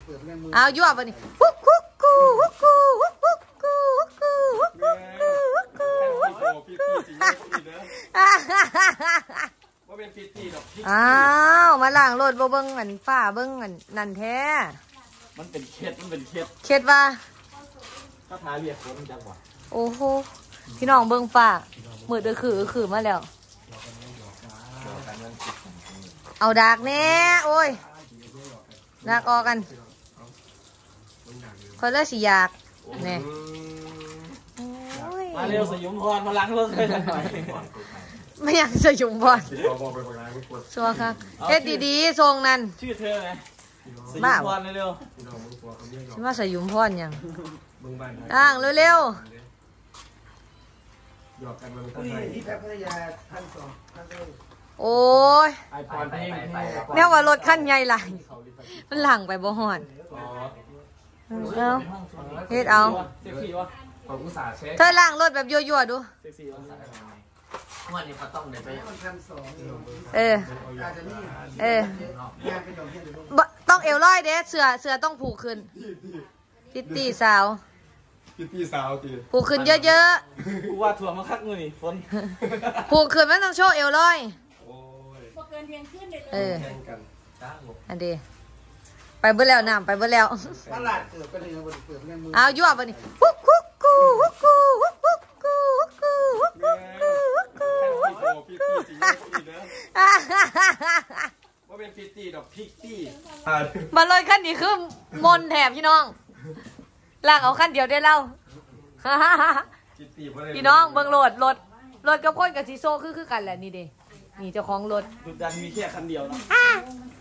เอายั่วบ่นี่กุ๊กกุ๊กกุ๊กกุ๊กกุ๊กกุ๊กกุ๊กกุ๊กอ้าวมาล้างรถบ่เบิ่งอันฝ้าเบิ่งอันนั่นแท้มันเป็นเคล็ดเคล็ดว่าถ้าทาเรียกคนจังหวะโอ้โหพี่น้องเบิ่งฝ้ามืดคือมาแล้วเอาดากแน่โอ้ยดากออกกันคนละสิอยากเนี่ยมาเร็วสยุมพรมาล้างรถเลยหน่อยไม่อยากสยุมพรชัวร์ค่ะเอ็ดดีๆทรงนั้นชื่อเธอไงสยุมพรเร็วฉันว่าสยุมพรยังอ่างเร็วโอ้ยแน่ว่ารถขั้นใหญ่หลายมันหลังไปบ่หอนเอาเฮ็ดเอาเธอล้างรถแบบยั่วๆดูวันนี้เขาต้องเดินไปต้องเอวลอยเด้เสือต้องผูกขึ้นพิตตี้สาวผูกขึ้นเยอะๆกูว่าถั่วมาคักมือนี่ฝนผูกขึ้นมันต้องโชว์เอวลอยอันดีไปเบิ่แล้วน้ำไปเบิ่แล้วเอายั่วบ่นี่กุ๊กกุ๊กกุ๊กกุ๊กกุ๊กกุ๊กกุ๊กกุ๊กว่าเป็นพิตตี้ดอกพิกตี้มาเลยขั้นนี้คือมนแถบพี่น้องลากเอาขั้นเดียวได้เล่าพี่น้องเบิ่งรถกับคนกับซีโซ่คือกันแหละนี่เด้นี่เจ้าของรถดุดันมีแค่คันเดียวเนาะ